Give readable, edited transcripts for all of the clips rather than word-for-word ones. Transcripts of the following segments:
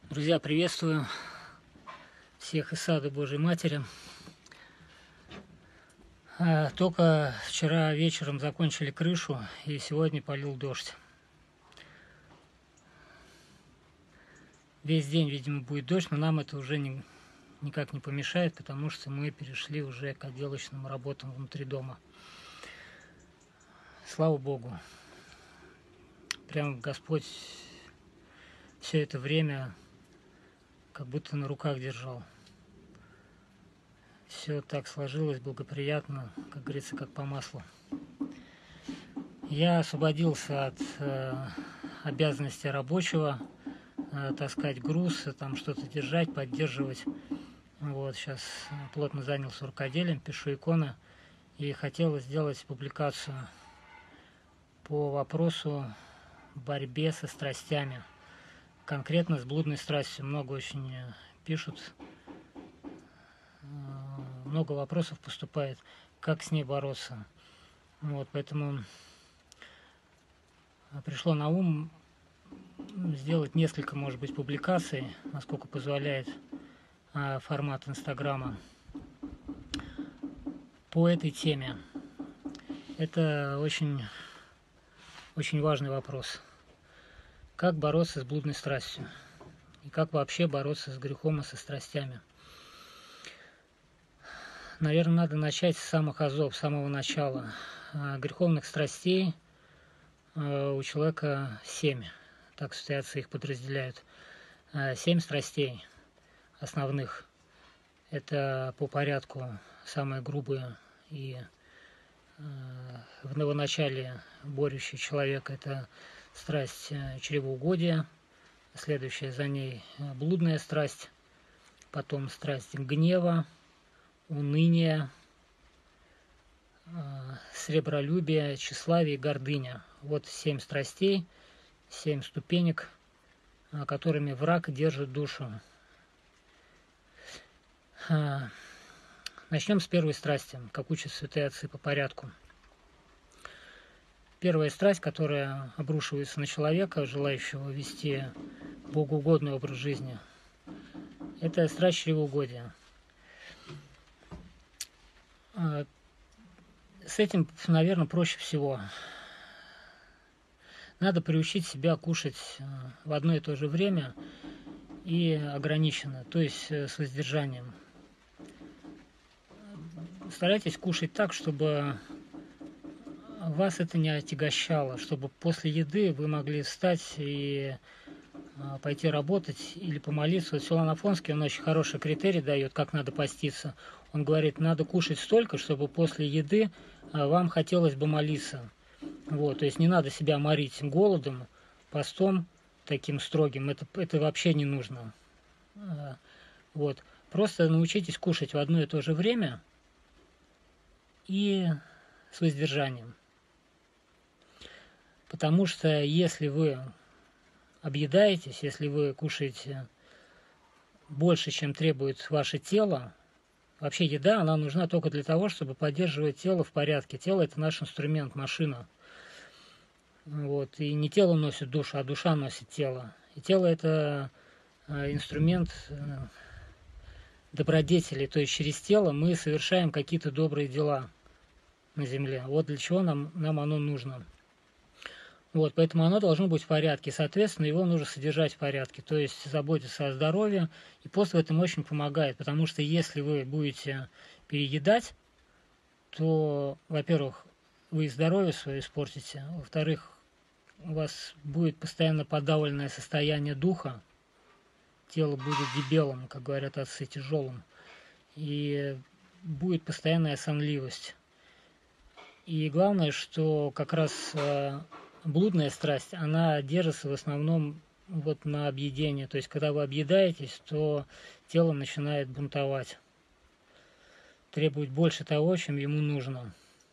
Друзья, приветствую всех из сада Божьей Матери. Только вчера вечером закончили крышу, и сегодня полил дождь. Весь день, видимо, будет дождь, но нам это уже никак не помешает, потому что мы перешли уже к отделочным работам внутри дома. Слава Богу. Прям Господь все это время как будто на руках держал. Все так сложилось благоприятно, как говорится, как по маслу. Я освободился от обязанности рабочего, таскать груз, там что-то держать, поддерживать. Вот, сейчас плотно занялся рукоделием, пишу иконы и хотел сделать публикацию по вопросу борьбе со страстями. Конкретно с блудной страстью. Много очень пишут, много вопросов поступает, как с ней бороться. Вот, поэтому пришло на ум сделать несколько, может быть, публикаций, насколько позволяет формат Инстаграма, по этой теме. Это очень важный вопрос. Как бороться с блудной страстью? И как вообще бороться с грехом и со страстями? Наверное, надо начать с самых азов, с самого начала. Греховных страстей у человека 7. Так святые их подразделяют. 7 страстей основных. Это по порядку самые грубые и в новоначале борющий человека. Это страсть чревоугодия, следующая за ней блудная страсть, потом страсть гнева, уныния, сребролюбие, тщеславие и гордыня. Вот 7 страстей, 7 ступенек, которыми враг держит душу. Начнем с первой страсти, как учат святые отцы по порядку. Первая страсть, которая обрушивается на человека, желающего вести богоугодный образ жизни, это страсть чревоугодия. С этим, наверное, проще всего. Надо приучить себя кушать в одно и то же время и ограниченно, то есть с воздержанием. Старайтесь кушать так, чтобы вас это не отягощало, чтобы после еды вы могли встать и пойти работать или помолиться. Вот Силуан Афонский, он очень хороший критерий дает, как надо поститься. Он говорит, надо кушать столько, чтобы после еды вам хотелось бы молиться. Вот, то есть не надо себя морить голодом, постом таким строгим, это вообще не нужно. Вот. Просто научитесь кушать в одно и то же время и с воздержанием. Потому что если вы объедаетесь, если вы кушаете больше, чем требует ваше тело, вообще еда, она нужна только для того, чтобы поддерживать тело в порядке. Тело – это наш инструмент, машина. Вот. И не тело носит душу, а душа носит тело. И тело – это инструмент добродетели, то есть через тело мы совершаем какие-то добрые дела на земле. Вот для чего нам оно нужно. Вот, поэтому оно должно быть в порядке, соответственно, его нужно содержать в порядке, то есть заботиться о здоровье, и пост в этом очень помогает, потому что если вы будете переедать, то, во-первых, вы и здоровье свое испортите, во-вторых, у вас будет постоянно подавленное состояние духа, тело будет дебелым, как говорят отцы, тяжелым, и будет постоянная сонливость. И главное, что как раз блудная страсть, она держится в основном вот на объедении. То есть, когда вы объедаетесь, то тело начинает бунтовать, требует больше того, чем ему нужно.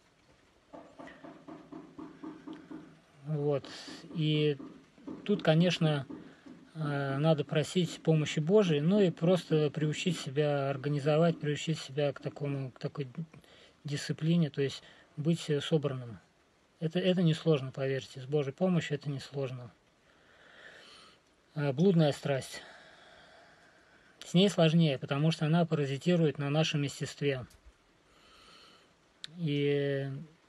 Вот. И тут, конечно, надо просить помощи Божией, ну и просто приучить себя организовать, приучить себя к такой дисциплине, то есть быть собранным. Это несложно, поверьте, с Божьей помощью это несложно. Блудная страсть. С ней сложнее, потому что она паразитирует на нашем естестве. И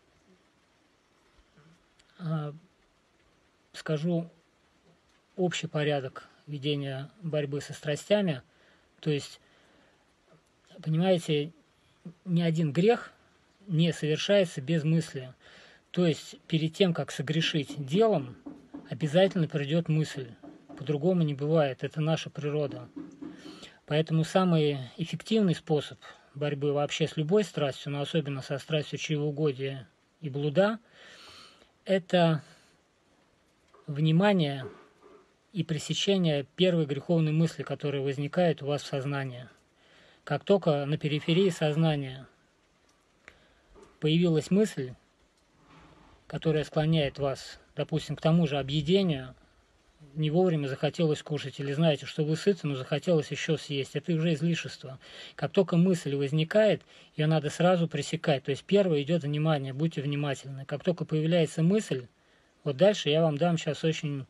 скажу общий порядок ведения борьбы со страстями. То есть, понимаете, ни один грех не совершается без мысли. То есть, перед тем, как согрешить делом, обязательно придет мысль. По-другому не бывает, это наша природа. Поэтому самый эффективный способ борьбы вообще с любой страстью, но особенно со страстью чревоугодия и блуда, это внимание и пресечение первой греховной мысли, которая возникает у вас в сознании. Как только на периферии сознания появилась мысль, которая склоняет вас, допустим, к тому же объедению, не вовремя захотелось кушать, или знаете, что вы сыты, но захотелось еще съесть, это уже излишество. Как только мысль возникает, ее надо сразу пресекать. То есть первое идет внимание, будьте внимательны. Как только появляется мысль, вот дальше я вам дам сейчас очень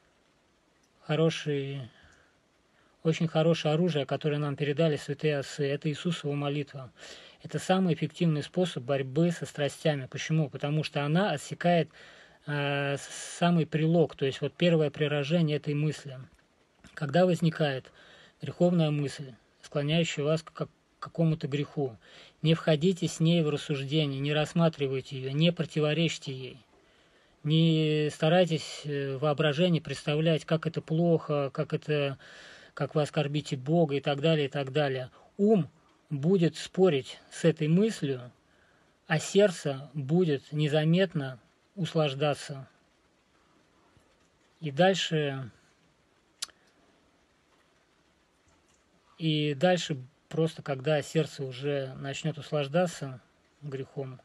хорошее оружие, которое нам передали святые отцы. Это Иисусова молитва. Это самый эффективный способ борьбы со страстями. Почему? Потому что она отсекает самый прилог, то есть вот первое прирождение этой мысли. Когда возникает греховная мысль, склоняющая вас к какому-то греху, не входите с ней в рассуждение, не рассматривайте ее, не противоречьте ей. Не старайтесь в воображении представлять, как это плохо, как вы оскорбите Бога и так далее, и так далее. Ум будет спорить с этой мыслью, а сердце будет незаметно услаждаться. И дальше просто, когда сердце уже начнет услаждаться грехом,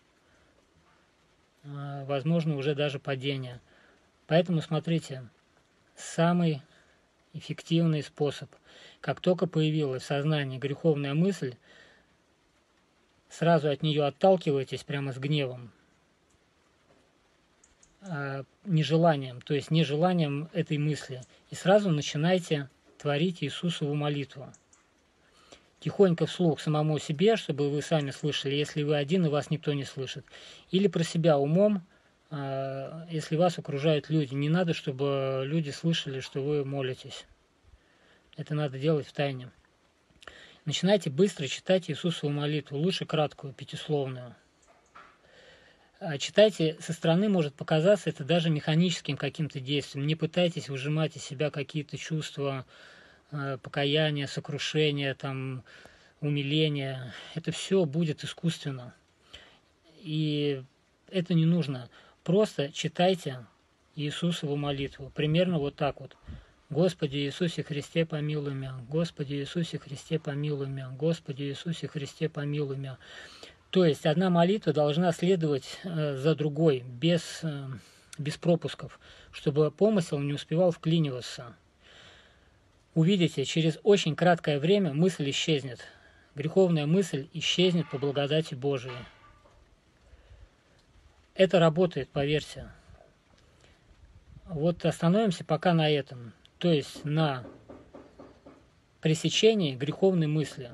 возможно уже даже падение. Поэтому смотрите, самый эффективный способ. Как только появилась в сознании греховная мысль, сразу от нее отталкивайтесь прямо с гневом, нежеланием, то есть нежеланием этой мысли. И сразу начинайте творить Иисусову молитву. Тихонько вслух самому себе, чтобы вы сами слышали, если вы один и вас никто не слышит. Или про себя умом, если вас окружают люди. Не надо, чтобы люди слышали, что вы молитесь. Это надо делать в тайне. Начинайте быстро читать Иисусову молитву, лучше краткую, пятисловную. Читайте, со стороны может показаться это даже механическим каким-то действием. Не пытайтесь выжимать из себя какие-то чувства покаяния, сокрушения, умиления. Это все будет искусственно. И это не нужно. Просто читайте Иисусову молитву. Примерно вот так вот. Господи Иисусе Христе, помилуй меня. Господи Иисусе Христе, помилуй меня. Господи Иисусе Христе, помилуй меня. То есть одна молитва должна следовать за другой, без пропусков, чтобы помысел не успевал вклиниваться. Увидите, через очень краткое время мысль исчезнет. Греховная мысль исчезнет по благодати Божией. Это работает, поверьте. Вот остановимся пока на этом. То есть на пресечении греховной мысли.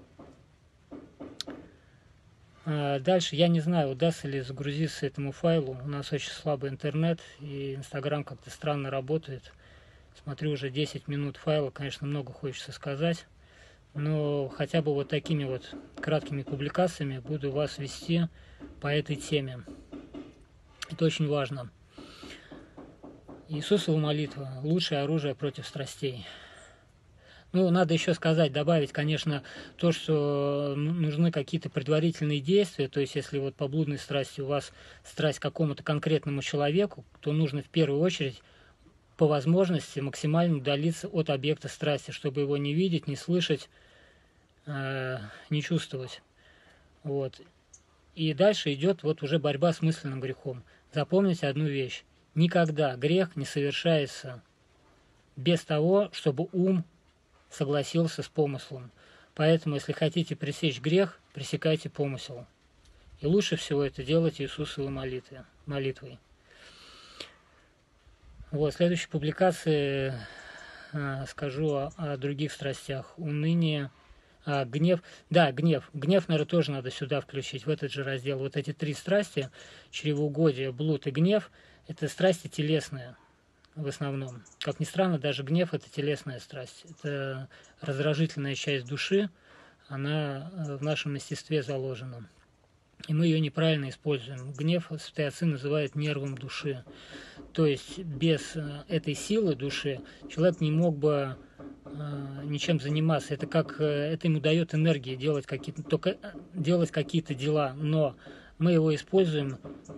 Дальше я не знаю, удастся ли загрузиться этому файлу. У нас очень слабый интернет, и Инстаграм как-то странно работает. Смотрю, уже 10 минут файла, конечно, много хочется сказать. Но хотя бы вот такими вот краткими публикациями буду вас вести по этой теме. Это очень важно. Иисусова молитва – лучшее оружие против страстей. Ну, надо еще сказать, добавить, конечно, то, что нужны какие-то предварительные действия. То есть, если вот по блудной страсти у вас страсть к какому-то конкретному человеку, то нужно в первую очередь по возможности максимально удалиться от объекта страсти, чтобы его не видеть, не слышать, не чувствовать. Вот. И дальше идет вот уже борьба с мысленным грехом. Запомните одну вещь. Никогда грех не совершается без того, чтобы ум согласился с помыслом. Поэтому, если хотите пресечь грех, пресекайте помысел. И лучше всего это делать Иисусовой молитвой. Вот, в следующей публикации скажу о других страстях. Уныние, гнев. Да, гнев. Гнев, наверное, тоже надо сюда включить, в этот же раздел. Вот эти три страсти, чревоугодие, блуд и гнев, это страсти телесные в основном. Как ни странно, даже гнев – это телесная страсть. Это раздражительная часть души, она в нашем естестве заложена. И мы ее неправильно используем. Гнев святые отцы называют нервом души. То есть без этой силы души человек не мог бы ничем заниматься. Это как это ему дает энергии делать какие-то дела, но мы его используем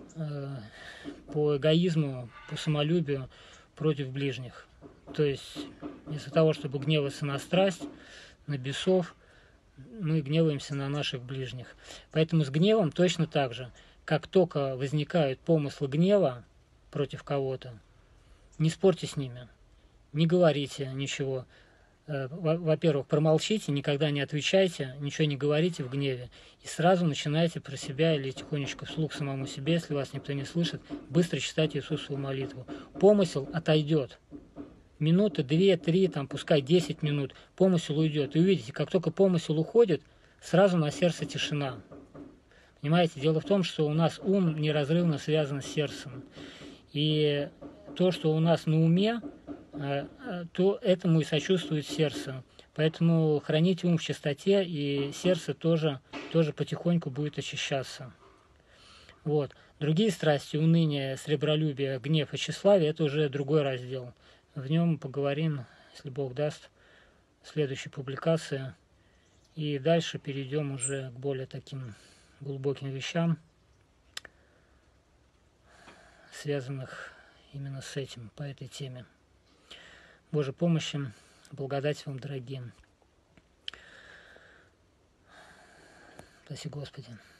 по эгоизму, по самолюбию против ближних. То есть вместо того, чтобы гневаться на страсть, на бесов, мы гневаемся на наших ближних. Поэтому с гневом точно так же. Как только возникают помыслы гнева против кого-то, не спорьте с ними, не говорите ничего. Во-первых, промолчите, никогда не отвечайте, ничего не говорите в гневе. И сразу начинайте про себя или тихонечко вслух самому себе, если вас никто не слышит, быстро читать Иисусову молитву. Помысел отойдет. Минуты, 2-3, там, пускай 10 минут, помысел уйдет. И увидите, как только помысел уходит, сразу на сердце тишина. Понимаете, дело в том, что у нас ум неразрывно связан с сердцем. И то, что у нас на уме, то этому и сочувствует сердце. Поэтому храните ум в чистоте, и сердце тоже потихоньку будет очищаться. Вот. Другие страсти, уныние, сребролюбие, гнев и тщеславие – это уже другой раздел. В нем поговорим, если Бог даст, в следующей публикации. И дальше перейдем уже к более таким глубоким вещам, связанных именно с этим, по этой теме. Божьей помощи, благодати вам, дорогие. Спаси Господи.